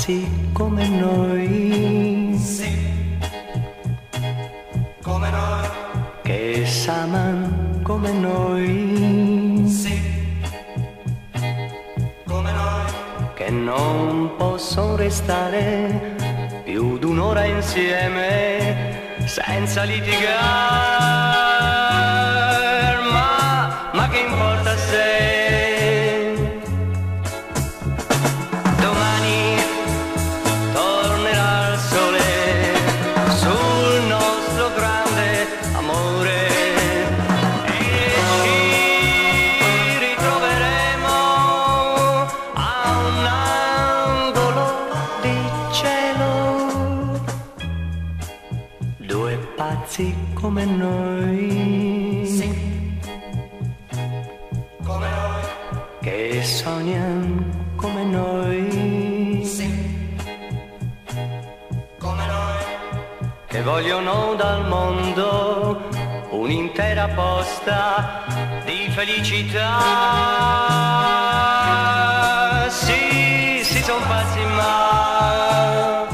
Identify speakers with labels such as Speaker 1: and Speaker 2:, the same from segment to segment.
Speaker 1: pazzi come noi,
Speaker 2: sì, come noi,
Speaker 1: che s'aman come noi,
Speaker 2: sì, come noi,
Speaker 1: che non possono restare più d'un'ora insieme senza litigare, ma che importa se domani tornerà il sole sul nostro grande amore e ci ritroveremo a un angolo di cielo, due pazzi come noi,
Speaker 2: sì, come noi,
Speaker 1: che sognano come noi,
Speaker 2: sì, come noi,
Speaker 1: che vogliono dal mondo un'intera posta di felicità. Sì, sì, son pazzi ma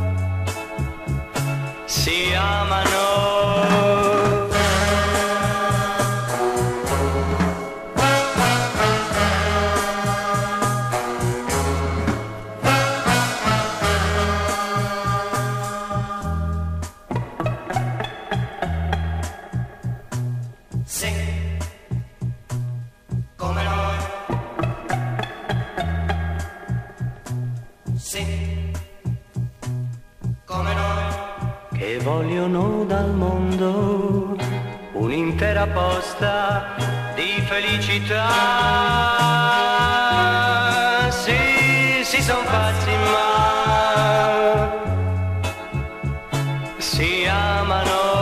Speaker 1: si amano.
Speaker 2: sì, come noi, sì, come noi,
Speaker 1: Che vogliono dal mondo un'intera posta di felicità. Sì, sì, son pazzi ma si amano.